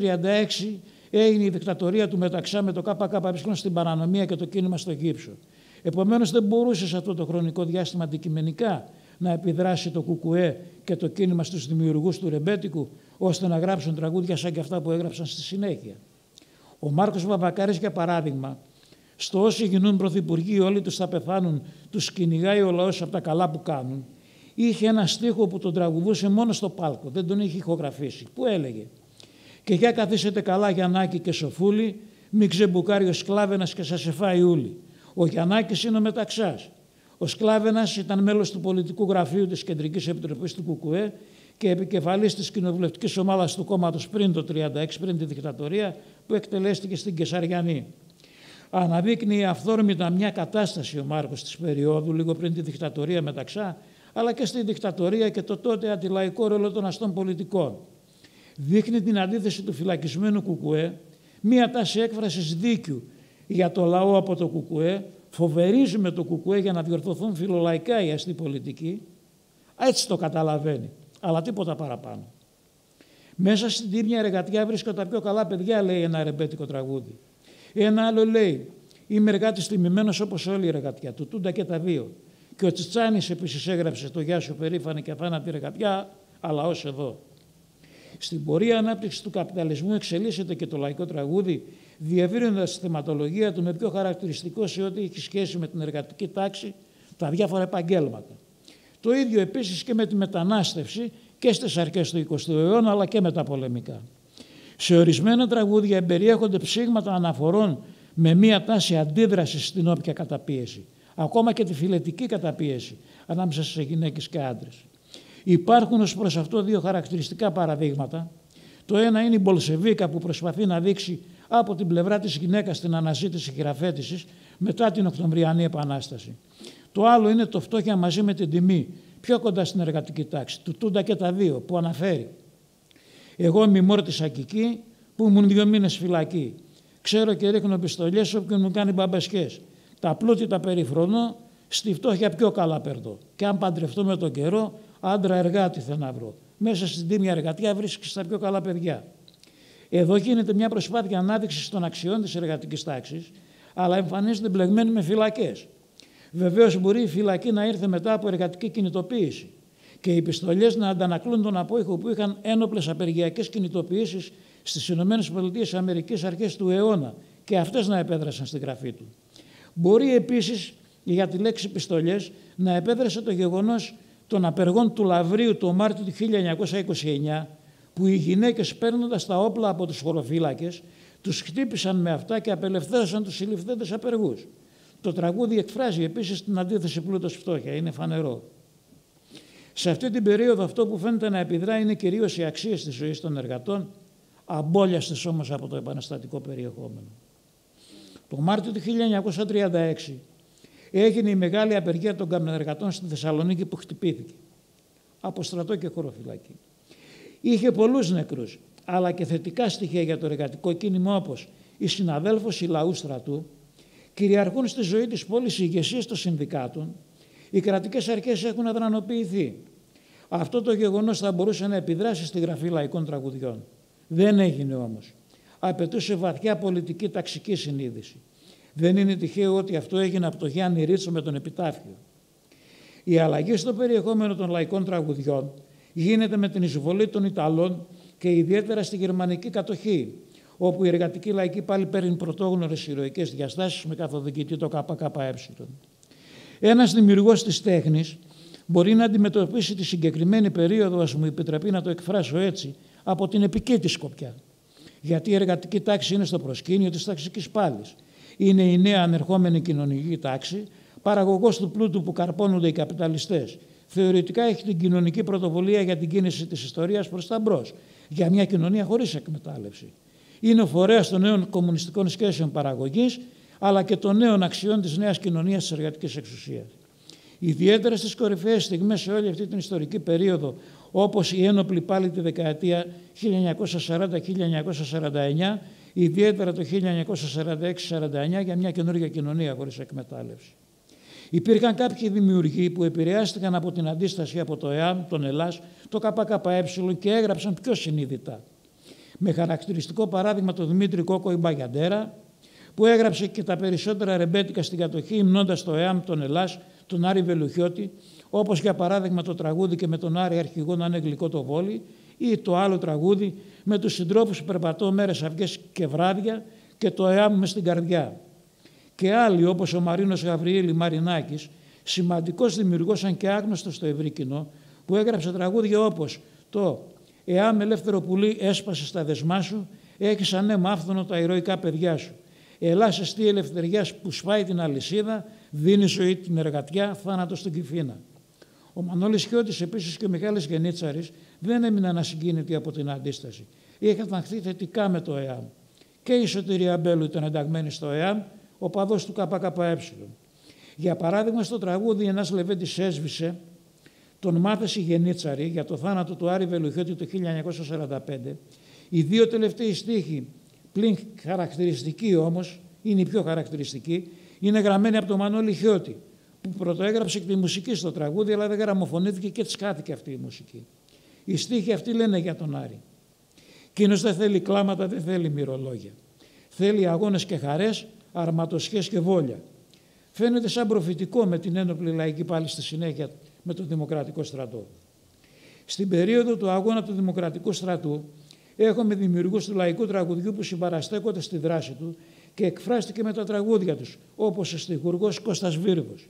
1936 έγινε η δικτατορία του Μεταξά με το ΚΚΕ στην παρανομία και το κίνημα στο Γύψο. Επομένως δεν μπορούσε σε αυτό το χρονικό διάστημα αντικειμενικά να επιδράσει το ΚΚΕ και το κίνημα στους δημιουργούς του ρεμπέτικου, ώστε να γράψουν τραγούδια σαν και αυτά που έγραψαν στη συνέχεια. Ο Μάρκος Βαμβακάρης, για παράδειγμα, στο «Όσοι γινούν πρωθυπουργοί, όλοι τους θα πεθάνουν, τους κυνηγάει ο λαός από τα καλά που κάνουν», είχε ένα στίχο που τον τραγουδούσε μόνο στο πάλκο, δεν τον είχε ηχογραφήσει, που έλεγε «Και για καθίσετε καλά Γιαννάκη και Σοφούλη, μην ξεμπουκάρει ο Σκλάβενας και σας εφάει ούλη. Ο Γιαννάκης είναι ο Μεταξάς. Ο Σκλάβενας ήταν μέλος του πολιτικού γραφείου της Κεντρικής Επιτροπής του ΚΚΕ και επικεφαλής της κοινοβουλευτικής ομάδας του κόμματος πριν το 1936, πριν τη δικτατορία που εκτελέστηκε στην Κεσαριανή». Αναδείκνυε αυθόρμητα μια κατάσταση ο Μάρκος της περίοδου, λίγο πριν τη δικτατορία Μεταξά, αλλά και στη δικτατορία και το τότε αντιλαϊκό ρόλο των αστών πολιτικών. Δείχνει την αντίθεση του φυλακισμένου ΚΚΕ, μία τάση έκφρασης δίκαιου για το λαό από το ΚΚΕ, φοβερίζει με το ΚΚΕ για να διορθωθούν φιλολαϊκά οι αστοί πολιτικοί. Έτσι το καταλαβαίνει, αλλά τίποτα παραπάνω. Μέσα στην τίμια εργατιά βρίσκω τα πιο καλά παιδιά, λέει ένα ρεμπέτικο τραγούδι. Ένα άλλο λέει, είμαι εργάτης τιμημένος όπως όλη η εργατιά, του Τούντα και τα δύο. Και ο Τσιτσάνης επίσης έγραψε το «Γεια σου περήφανη και αθάνατη εργατιά, αλλά ως εδώ». Στην πορεία ανάπτυξης του καπιταλισμού εξελίσσεται και το λαϊκό τραγούδι, διευρύνοντας τη θεματολογία του με πιο χαρακτηριστικό σε ό,τι έχει σχέση με την εργατική τάξη, τα διάφορα επαγγέλματα. Το ίδιο επίσης και με τη μετανάστευση και στις αρχές του 20ου αιώνα, αλλά και μεταπολεμικά. Σε ορισμένα τραγούδια εμπεριέχονται ψήγματα αναφορών με μία τάση αντίδρασης στην όποια καταπίεση, ακόμα και τη φιλετική καταπίεση ανάμεσα σε γυναίκες και άντρες. Υπάρχουν ως προς αυτό δύο χαρακτηριστικά παραδείγματα. Το ένα είναι η Μπολσεβίκα που προσπαθεί να δείξει από την πλευρά της γυναίκας την αναζήτηση χειραφέτησης μετά την Οκτωβριανή Επανάσταση. Το άλλο είναι το «Φτώχεια μαζί με την τιμή», πιο κοντά στην εργατική τάξη, του Τούντα και τα δύο, που αναφέρει «Εγώ μιμόρτησα κι εκεί που ήμουν 2 μήνες φυλακή. Ξέρω και ρίχνω πιστολιές όποιον μου κάνει μπαμπασκές. Τα πλούτη τα περιφρονώ, στη φτώχεια πιο καλά περνώ. Και αν παντρευτώ με τον καιρό, άντρα εργάτη θα να βρω. Μέσα στην τίμια εργατιά βρίσκεις τα πιο καλά παιδιά». Εδώ γίνεται μια προσπάθεια ανάδειξης των αξιών της εργατικής τάξης, αλλά εμφανίζεται μπλεγμένη με φυλακές. Βεβαίως μπορεί η φυλακή να ήρθε μετά από εργατική κινητοποίηση και οι πιστολιές να αντανακλούν τον απόϊχο που είχαν ένοπλες απεργιακές κινητοποιήσεις στις ΗΠΑ αρχές του αιώνα και αυτές να επέδρασαν στη γραφή του. Μπορεί επίσης για τη λέξη πιστολιές να επέδρασε το γεγονός των απεργών του Λαβρίου το Μάρτιο του 1929, που οι γυναίκες παίρνοντας τα όπλα από τους χωροφύλακες τους χτύπησαν με αυτά και απελευθέρωσαν τους συλληφθέντες απεργούς. Το τραγούδι εκφράζει επίσης την αντίθεση πλούτος-φτώχεια, είναι φανερό. Σε αυτή την περίοδο αυτό που φαίνεται να επιδρά είναι κυρίως οι αξίες της ζωής των εργατών, αμπόλιαστες όμως από το επαναστατικό περιεχόμενο. Το Μάρτιο του 1936 έγινε η μεγάλη απεργία των καμενεργατών στη Θεσσαλονίκη που χτυπήθηκε από στρατό και χωροφυλακή. Είχε πολλούς νεκρούς, αλλά και θετικά στοιχεία για το εργατικό κίνημα, όπως οι συναδέλφοι λαού στρατού, κυριαρχούν στη ζωή της πόλης οι ηγεσίες των συνδικάτων, οι κρατικές αρχές έχουν αδρανοποιηθεί. Αυτό το γεγονός θα μπορούσε να επιδράσει στη γραφή λαϊκών τραγουδιών. Δεν έγινε όμως. Απαιτούσε βαθιά πολιτική ταξική συνείδηση. Δεν είναι τυχαίο ότι αυτό έγινε από τον Γιάννη Ρίτσο με τον Επιτάφιο. Η αλλαγή στο περιεχόμενο των λαϊκών τραγουδιών γίνεται με την εισβολή των Ιταλών και ιδιαίτερα στη γερμανική κατοχή, όπου η εργατική λαϊκή πάλι παίρνει πρωτόγνωρες ηρωικές διαστάσεις με καθοδηγητή το ΚΚΕ. Ένας δημιουργός της τέχνης μπορεί να αντιμετωπίσει τη συγκεκριμένη περίοδο, ας μου επιτραπεί να το εκφράσω έτσι, από την επική της σκοπιά. Γιατί η εργατική τάξη είναι στο προσκήνιο της ταξικής πάλης. Είναι η νέα ανερχόμενη κοινωνική τάξη, παραγωγός του πλούτου που καρπώνονται οι καπιταλιστές. Θεωρητικά έχει την κοινωνική πρωτοβουλία για την κίνηση της ιστορίας προς τα μπρος, για μια κοινωνία χωρίς εκμετάλλευση. Είναι ο φορέας των νέων κομμουνιστικών σχέσεων παραγωγής, αλλά και των νέων αξιών της νέας κοινωνίας της εργατικής εξουσίας. Ιδιαίτερα στις κορυφαίες στιγμές σε όλη αυτή την ιστορική περίοδο, όπως η ένοπλη πάλι τη δεκαετία 1940-1949, ιδιαίτερα το 1946-49 για μια καινούργια κοινωνία χωρίς εκμετάλλευση. Υπήρχαν κάποιοι δημιουργοί που επηρεάστηκαν από την αντίσταση από το ΕΑΜ, τον ΕΛΑΣ, το ΚΚΕ και έγραψαν πιο συνείδητα. Με χαρακτηριστικό παράδειγμα τον Δημήτρη Κόκο Ιμπαγιαντέρα, που έγραψε και τα περισσότερα ρεμπέτικα στην κατοχή, υμνώντας το ΕΑΜ, τον Ελλάς, τον Άρη Βελουχιώτη, όπως για παράδειγμα το τραγούδι «Και με τον Άρη αρχηγό να είναι γλυκό το βόλι» ή το άλλο τραγούδι «Με τους συντρόφους που περπατώ μέρες, αυγές και βράδια» και το ΕΑΜ μες στην καρδιά. Και άλλοι όπως ο Μαρίνος Γαβριήλη Μαρινάκης, σημαντικός δημιουργός αν και άγνωστος στο ευρύ κοινό, που έγραψε τραγούδια όπως το «ΕΑΜ ελεύθερο πουλί έσπασε στα δεσμά σου, έχεις ανέμα άφθονο τα ηρωικά παιδιά σου. Ελλάς εστί ελευθεριάς που σφάει την αλυσίδα, δίνει ζωή την εργατιά, θάνατο στην Κυφίνα». Ο Μανώλης Χιώτης επίσης και ο Μιχάλης Γενίτσαρης δεν έμειναν ασυγκίνητοι από την αντίσταση. Είχαν ταχθεί θετικά με το ΕΑΜ. Και η Σωτηρία Μπέλου ήταν ενταγμένη στο ΕΑΜ, ο παδός του ΚΚΕ. Για παράδειγμα, στο τραγούδι «Ένας Λεβέντης έσβησε», τον μάθηση Γενίτσαρη για το θάνατο του Άρη Βελουχιώτη το 1945, οι δύο τελευταίοι στίχοι, πλην χαρακτηριστικοί όμως, είναι οι πιο χαρακτηριστικοί, είναι γραμμένοι από τον Μανώλη Χιώτη, που πρωτοέγραψε και τη μουσική στο τραγούδι, αλλά δεν γραμμοφωνήθηκε και της χάθηκε αυτή η μουσική. Οι στίχοι αυτοί λένε για τον Άρη. Εκείνος δεν θέλει κλάματα, δεν θέλει μυρολόγια. Θέλει αγώνες και χαρές, αρματοσχές και βόλια. Φαίνεται σαν προφητικό με την ένοπλη λαϊκή πάλι στη συνέχεια με τον Δημοκρατικό στρατό. Στην περίοδο του αγώνα του Δημοκρατικού στρατού έχουμε δημιουργούς του λαϊκού τραγουδιού που συμπαραστέκονται στη δράση του και εκφράστηκε με τα τραγούδια τους, όπως ο στιχουργός Κώστας Βίρβος.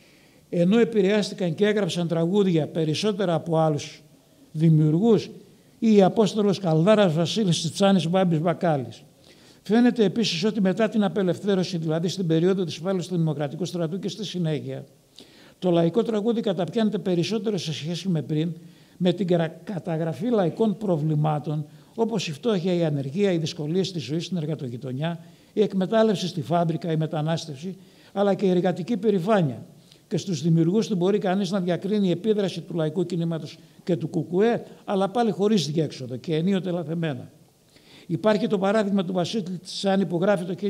Ενώ επηρεάστηκαν και έγραψαν τραγούδια περισσότερα από άλλους δημιουργούς, ή η Απόστολος Καλδάρας, Βασίλης Τσιτσάνης, Μπάμπης Μπακάλης. Φαίνεται επίσης ότι μετά την απελευθέρωση, δηλαδή στην περίοδο της φάλης του Δημοκρατικού στρατού και στη συνέχεια, το λαϊκό τραγούδι καταπιάνεται περισσότερο σε σχέση με πριν, με την καταγραφή λαϊκών προβλημάτων, όπως η φτώχεια, η ανεργία, οι δυσκολίες στη ζωή στην εργατογειτονιά, η εκμετάλλευση στη φάμπρικα, η μετανάστευση, αλλά και η εργατική περηφάνεια. Και στους δημιουργούς του μπορεί κανείς να διακρίνει η επίδραση του λαϊκού κινήματος και του ΚΚΕ, αλλά πάλι χωρίς διέξοδο και ενίοτε λαθεμένα. Υπάρχει το παράδειγμα του Βασίλη Τσιτσάνη που γράφει το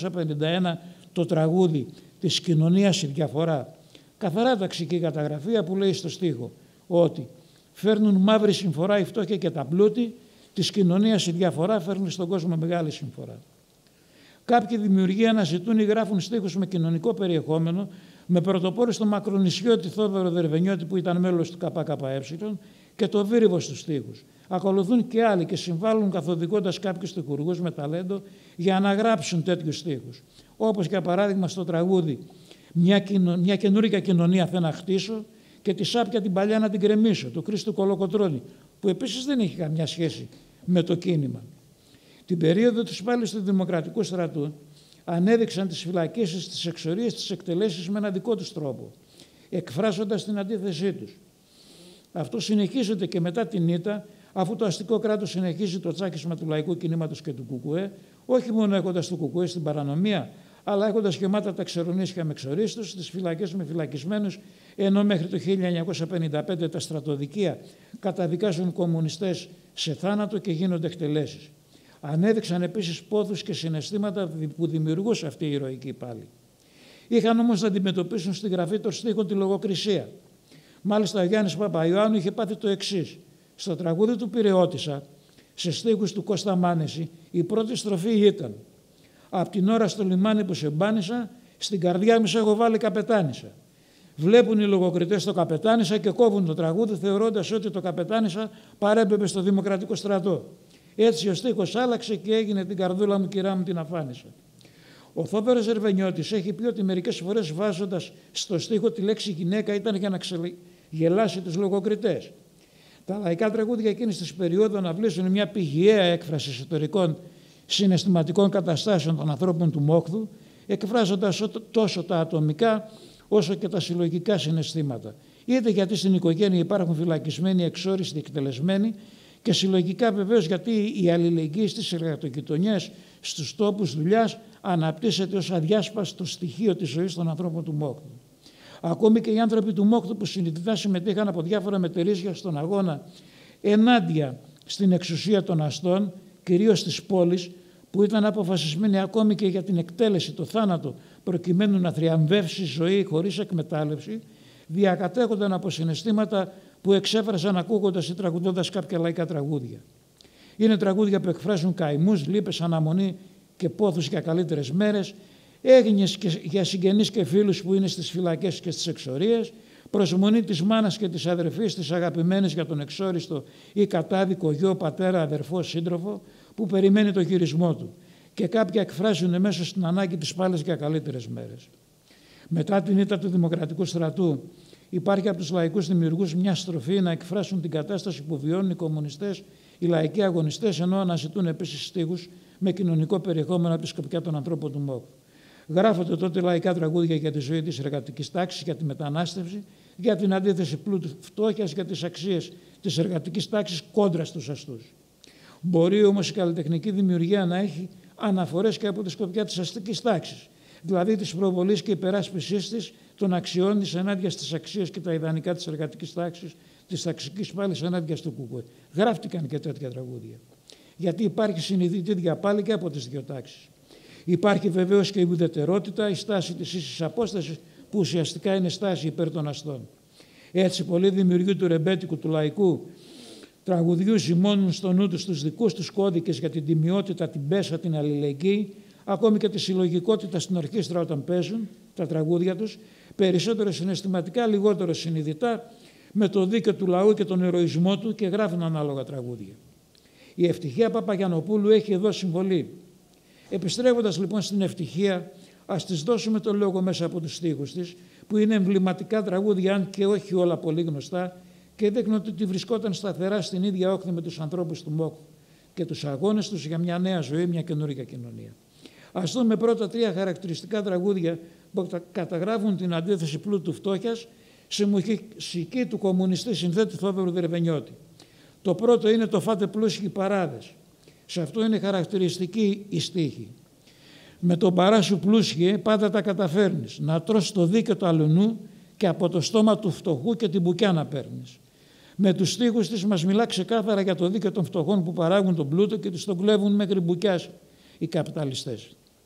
1951 το τραγούδι «Της κοινωνίας η διαφορά». Καθαρά ταξική καταγραφία που λέει στο στίχο ότι φέρνουν μαύρη συμφορά η φτώχεια και τα πλούτη, της κοινωνίας η διαφορά φέρνουν στον κόσμο μεγάλη συμφορά. Κάποιοι δημιουργοί αναζητούν ή γράφουν στίχους με κοινωνικό περιεχόμενο, με πρωτοπόρο στο μακρονησιώτη Θόδωρο Δερβενιώτη που ήταν μέλος του ΚΚΕ και το Βίρυβο στους στίχους. Ακολουθούν και άλλοι και συμβάλλουν καθοδηγώντας κάποιους στιχουργούς με ταλέντο για να γράψουν τέτοιους στίχους. Όπως για παράδειγμα στο τραγούδι «Μια καινούργια κοινωνία θέλω να χτίσω» και «Τη σάπια την παλιά να την κρεμίσω» του Χρήστου Κολοκοτρώνη, που επίσης δεν έχει καμιά σχέση με το κίνημα. Την περίοδο της πάλης του Δημοκρατικού στρατού ανέδειξαν τις φυλακίσεις, τις εξορίες, τις εκτελέσεις με έναν δικό τους τρόπο, εκφράζοντας την αντίθεσή τους. Αυτό συνεχίζεται και μετά την ήττα, αφού το αστικό κράτος συνεχίζει το τσάκισμα του λαϊκού κινήματος και του ΚΚΕ, όχι μόνο έχοντας το ΚΚΕ στην παρανομία, αλλά έχοντας γεμάτα τα ξερονίσια με ξορίστους, στις φυλακές με φυλακισμένους, ενώ μέχρι το 1955 τα στρατοδικεία καταδικάζουν κομμουνιστές σε θάνατο και γίνονται εκτελέσεις. Ανέδειξαν επίσης πόθους και συναισθήματα που δημιουργούσε αυτή η ηρωική πάλη. Είχαν όμως να αντιμετωπίσουν στη γραφή των στίχων τη λογοκρισία. Μάλιστα ο Γιάννης Παπαϊωάννου είχε πάθει το εξής. Στο τραγούδι του Πειραιώτισσα, σε στίχους του Κώστα Μάνεση, η πρώτη στροφή ήταν «Απ' την ώρα στο λιμάνι που σε μπάνισα, στην καρδιά μου σε έχω βάλει καπετάνισσα». Βλέπουν οι λογοκριτές το καπετάνισσα και κόβουν το τραγούδι, θεωρώντας ότι το καπετάνισσα παρέμπεμπε στο Δημοκρατικό στρατό. Έτσι ο στίχος άλλαξε και έγινε «Την καρδούλα μου, κυρά μου, την αφάνισα». Ο Θόδωρος Δερβενιώτης έχει πει ότι μερικές φορές βάζοντας στο στίχο τη λέξη γυναίκα ήταν για να ξεγελάσει τους λογοκριτές. Τα λαϊκά τραγούδια εκείνης της περίοδου αναβλύσουν μια πηγιαία έκφραση εσωτερικών συναισθηματικών καταστάσεων των ανθρώπων του Μόχθου, εκφράζοντας τόσο τα ατομικά όσο και τα συλλογικά συναισθήματα. Είτε γιατί στην οικογένεια υπάρχουν φυλακισμένοι, εξόριστοι, εκτελεσμένοι, και συλλογικά βεβαίως γιατί η αλληλεγγύη στις εργατογειτονιές, στους τόπους δουλειάς, αναπτύσσεται ως αδιάσπαστο στοιχείο της ζωής των ανθρώπων του Μόχθου. Ακόμη και οι άνθρωποι του Μόχθου που συνειδητά συμμετείχαν από διάφορα μετερίσια στον αγώνα ενάντια στην εξουσία των αστών, κυρίως της πόλης, που ήταν αποφασισμένοι ακόμη και για την εκτέλεση, το θάνατο, προκειμένου να θριαμβεύσει ζωή χωρίς εκμετάλλευση, διακατέχονταν από συναισθήματα που εξέφρασαν ακούγοντας ή τραγουδώντας κάποια λαϊκά τραγούδια. Είναι τραγούδια που εκφράζουν καημούς, λύπες, αναμονή και πόθους για καλύτερες μέρες, έγνοιες για συγγενείς και φίλους που είναι στις φυλακές και στις εξορίες, προσμονή της μάνας και της αδερφής της αγαπημένης για τον εξόριστο ή κατάδικο γιο, πατέρα, αδερφό, σύντροφο που περιμένει το γυρισμό του, και κάποιοι εκφράζουν μέσα στην ανάγκη της πάλης για καλύτερες μέρες. Μετά την ήττα του Δημοκρατικού Στρατού, υπάρχει από τους λαϊκούς δημιουργούς μια στροφή να εκφράσουν την κατάσταση που βιώνουν οι κομμουνιστές, οι λαϊκοί αγωνιστές, ενώ αναζητούν επίσης στίχους με κοινωνικό περιεχόμενο από τη σκοπιά των ανθρώπων του ΜΟΚ. Γράφονται τότε λαϊκά τραγούδια για τη ζωή της εργατικής τάξης, για τη μετανάστευση, για την αντίθεση πλούτου-φτώχειας, για τις αξίες της εργατικής τάξης κόντρα στους αστούς. Μπορεί όμως η καλλιτεχνική δημιουργία να έχει αναφορές και από τη σκοπιά της αστικής τάξης, δηλαδή της προβολής και υπεράσπισης της των αξιών της ενάντια στις αξίες και τα ιδανικά της εργατικής τάξης, της ταξικής πάλης ενάντια στο ΚΚΕ. Γράφτηκαν και τέτοια τραγούδια. Γιατί υπάρχει συνειδητή διαπάλη και από τις δύο τάξεις. Υπάρχει βεβαίως και η ουδετερότητα, η στάση της ίσης απόστασης, που ουσιαστικά είναι στάση υπέρ των αστών. Έτσι, πολλοί δημιουργοί του ρεμπέτικου, του λαϊκού τραγουδιού ζυμώνουν στο νου τους τους δικούς τους κώδικες για την τιμιότητα, την πέσα, την αλληλεγγύη, ακόμη και τη συλλογικότητα στην ορχήστρα όταν παίζουν τα τραγούδια τους, περισσότερο συναισθηματικά, λιγότερο συνειδητά, με το δίκαιο του λαού και τον ηρωισμό του, και γράφουν ανάλογα τραγούδια. Η Ευτυχία Παπαγιαννοπούλου έχει εδώ συμβολή. Επιστρέφοντας λοιπόν στην Ευτυχία, ας της δώσουμε το λόγο μέσα από τους στίχους της, που είναι εμβληματικά τραγούδια, αν και όχι όλα πολύ γνωστά, και δείχνουν ότι βρισκόταν σταθερά στην ίδια όχθη με τους ανθρώπους του ΜΟΚ και τους αγώνες τους για μια νέα ζωή, μια καινούργια κοινωνία. Ας δούμε πρώτα τρία χαρακτηριστικά τραγούδια που καταγράφουν την αντίθεση πλούτου-φτώχειας σε μουσική του κομμουνιστή συνθέτη Θόδωρου Δερβενιώτη. Το πρώτο είναι το «Φάτε πλούσιοι παράδες». Σε αυτό είναι χαρακτηριστική η στίχη. Με τον παρά σου πλούσιε πάντα τα καταφέρνεις, να τρως το δίκαιο του αλουνού και από το στόμα του φτωχού και την μπουκιά να παίρνεις. Με τους στίχους της μας μιλά ξεκάθαρα για το δίκαιο των φτωχών που παράγουν τον πλούτο και τους τον κλέβουν μέχρι μπουκιάς οι καπιταλιστές.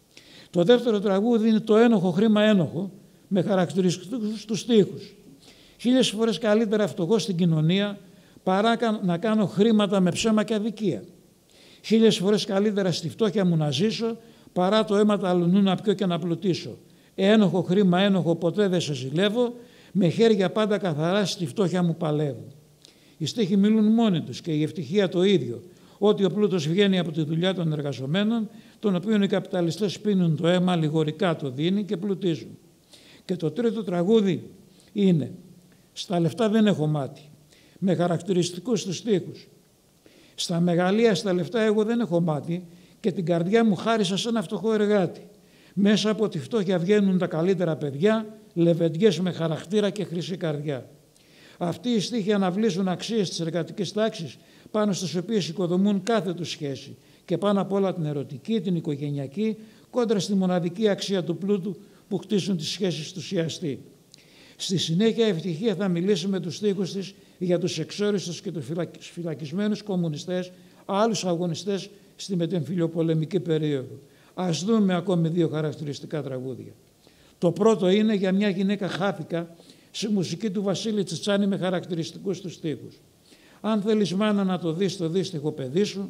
Το δεύτερο τραγούδι είναι το «Ένοχο χρήμα ένοχο», με χαρακτηριστικούς τους στίχους. 1000 φορές καλύτερα φτωχό στην κοινωνία παρά να κάνω χρήματα με ψέμα και αδικία. 1000 φορές καλύτερα στη φτώχεια μου να ζήσω παρά το αίμα του αλουνού να πιω και να πλουτίσω. Ένοχο χρήμα ένοχο ποτέ δεν σε ζηλεύω, με χέρια πάντα καθαρά στη φτώχεια μου παλεύω. Οι στίχοι μιλούν μόνοι τους και η Ευτυχία το ίδιο, ότι ο πλούτος βγαίνει από τη δουλειά των εργαζομένων, τον οποίον οι καπιταλιστές πίνουν το αίμα, λιγορικά το δίνει και πλουτίζουν. Και το τρίτο τραγούδι είναι «Στα λεφτά δεν έχω μάτι», με χαρακτηριστικούς τους στίχους. «Στα μεγαλεία, στα λεφτά εγώ δεν έχω μάτι και την καρδιά μου χάρισα σε ένα φτωχό εργάτη. Μέσα από τη φτώχεια βγαίνουν τα καλύτερα παιδιά, λεβεντιές με χαρακτήρα και χρυσή καρδιά». Αυτοί οι στίχοι αναβλύσουν αξίες της εργατικής τάξης, πάνω στις οποίες οικοδομούν κάθε τους σχέση και πάνω απ' όλα την ερωτική, την οικογενειακή, κόντρα στη μοναδική αξία του πλούτου που χτίσουν τις σχέσεις του ουσιαστή. Στη συνέχεια, η Ευτυχία θα μιλήσει με τους στίχους της για τους εξόριστους και τους φυλακισμένους κομμουνιστές, άλλους αγωνιστές στη μετεμφυλιοπολεμική περίοδο. Ας δούμε ακόμη δύο χαρακτηριστικά τραγούδια. Το πρώτο είναι για μια γυναίκα χάθηκα, σε μουσική του Βασίλη Τσιτσάνη με χαρακτηριστικούς τους στίχους. «Αν θέλεις μάνα να το δεις το δύστιχο παιδί σου,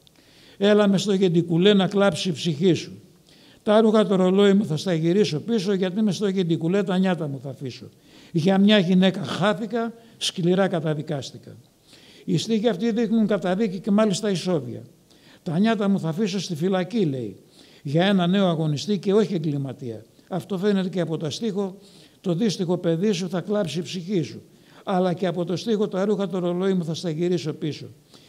έλα με στο γεντικουλέ να κλάψει η ψυχή σου. Τα ρούχα το ρολόι μου θα στα γυρίσω πίσω, γιατί με στο γεντικουλέ τα νιάτα μου θα αφήσω. Για μια γυναίκα χάθηκα, σκληρά καταδικάστηκα». Οι στίχοι αυτοί δείχνουν καταδίκη και μάλιστα ισόβια. «Τα νιάτα μου θα αφήσω στη φυλακή», λέει, για ένα νέο αγωνιστή και όχι εγκληματία. Αυτό φαίνεται και από το στίχο «Το δύστιχο παιδί σου θα κλάψει η ψυχή σου», αλλά και από το στίχο «Τα ρούχα το ρολόι μου θα στα γυρίσω πίσω».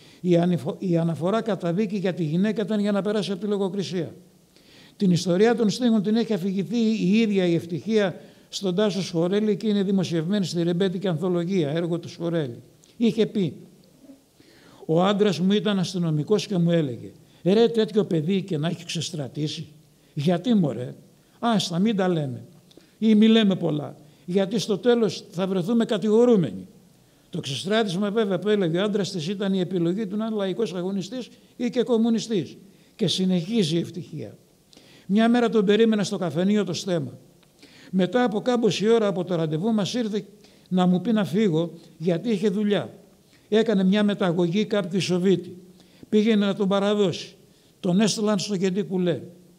Η αναφορά καταδίκη για τη γυναίκα ήταν για να περάσει από τη λογοκρισία. Την ιστορία των στίχων την έχει αφηγηθεί η ίδια η Ευτυχία στον Τάσο Σχορέλη και είναι δημοσιευμένη στη ρεμπέτικη ανθολογία, έργο του Σχορέλη. Είχε πει: «Ο άντρας μου ήταν αστυνομικός και μου έλεγε, ρε τέτοιο παιδί και να έχει ξεστρατήσει. Γιατί μωρέ, άστα μην τα λέμε ή μη λέμε πολλά, γιατί στο τέλος θα βρεθούμε κατηγορούμενοι». Το ξεστράτησμα βέβαια που έλεγε ο άντρας της ήταν η επιλογή του να είναι λαϊκός αγωνιστής ή και κομμουνιστής. Και συνεχίζει η Ευτυχία. Μια μέρα τον περίμενα στο καφενείο το Στέμα. Μετά από κάμποση ώρα από το ραντεβού μας ήρθε να μου πει να φύγω γιατί είχε δουλειά. Έκανε μια μεταγωγή κάποιου Σοβίτη. Πήγαινε να τον παραδώσει. Τον έστειλαν στο γεντικουλέ.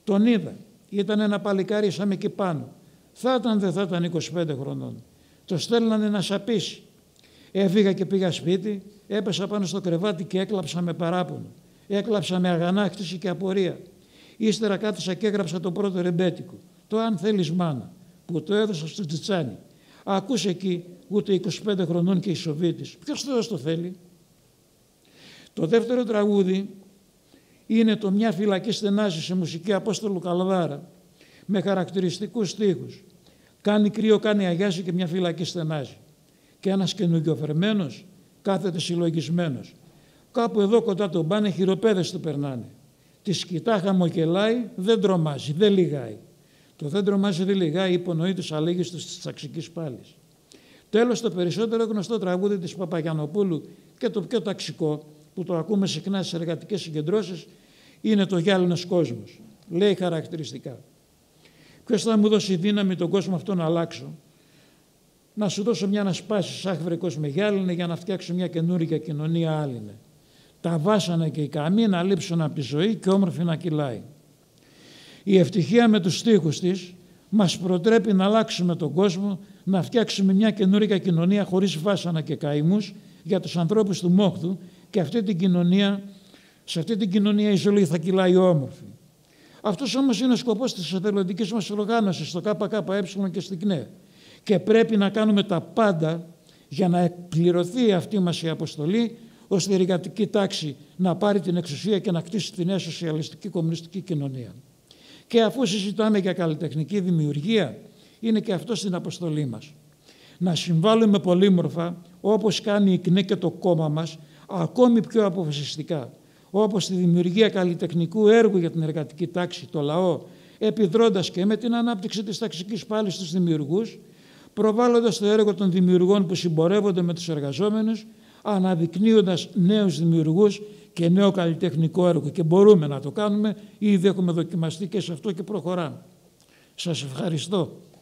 Τον είδα. Ήταν ένα παλικάρι σαν εκεί πάνω. Θα ήταν, δεν θα ήταν 25 χρονών. Το στέλνανε να σαπίσει. Έφυγα και πήγα σπίτι, έπεσα πάνω στο κρεβάτι και έκλαψα με παράπονο. Έκλαψα με αγανάκτηση και απορία. Ύστερα κάθισα και έγραψα το πρώτο ρεμπέτικο. Το «Αν θέλεις μάνα», που το έδωσα στο Τσιτσάνι. Ακούσε εκεί, ούτε 25 χρονών και ισοβήτης. Ποιος Θεός το θέλει? Το δεύτερο τραγούδι είναι το «Μια φυλακή στενάζει» σε μουσική Απόστολου Καλδάρα, με χαρακτηριστικούς στίχους. Κάνει κρύο, κάνει αγιάζει και μια φυλακή στενάζει. Και ένας καινούργιοφερμένος κάθεται συλλογισμένος. Κάπου εδώ κοντά τον πάνε, χειροπέδες του περνάνε. Τη σκητά χαμογελάει, δεν τρομάζει, δεν λιγάει. Το «δεν τρομάζει, δεν λιγάει» υπονοεί τους αλήγιστους της ταξικής πάλης. Τέλος, το περισσότερο γνωστό τραγούδι της Παπαγιαννοπούλου και το πιο ταξικό, που το ακούμε συχνά στις εργατικές συγκεντρώσεις, είναι το «Γυάλινος κόσμος». Λέει χαρακτηριστικά: «Ποιος θα μου δώσει δύναμη τον κόσμο αυτό να αλλάξω? Να σου δώσω μια να σπάσεις άχβρε κόσμε γυάλινε, για να φτιάξω μια καινούργια κοινωνία άλληνε. Τα βάσανα και οι καμοί να λείψουν από τη ζωή και όμορφη να κυλάει». Η ευτυχία με τους στίχους της μας προτρέπει να αλλάξουμε τον κόσμο, να φτιάξουμε μια καινούργια κοινωνία χωρίς βάσανα και καημούς για τους ανθρώπους του μόχθου, και σε αυτή την κοινωνία η ζωή θα κυλάει όμορφη. Αυτός όμως είναι ο σκοπός της εθελοντικής μας οργάνωσης στο ΚΚΕ και στην ΚΝΕ. Και πρέπει να κάνουμε τα πάντα για να εκπληρωθεί αυτή μας η αποστολή, ώστε η εργατική τάξη να πάρει την εξουσία και να κτίσει τη νέα σοσιαλιστική κομμουνιστική κοινωνία. Και αφού συζητάμε για καλλιτεχνική δημιουργία, είναι και αυτό στην αποστολή μας. Να συμβάλλουμε πολύμορφα, όπως κάνει η ΚΝΕ και το κόμμα μας, ακόμη πιο αποφασιστικά, όπως τη δημιουργία καλλιτεχνικού έργου για την εργατική τάξη, το λαό, επιδρώντας και με την ανάπτυξη της ταξικής πάλης στους δημιουργούς, προβάλλοντας το έργο των δημιουργών που συμπορεύονται με τους εργαζόμενους, αναδεικνύοντας νέους δημιουργούς και νέο καλλιτεχνικό έργο. Και μπορούμε να το κάνουμε, ήδη έχουμε δοκιμαστεί και σε αυτό και προχωράμε. Σας ευχαριστώ.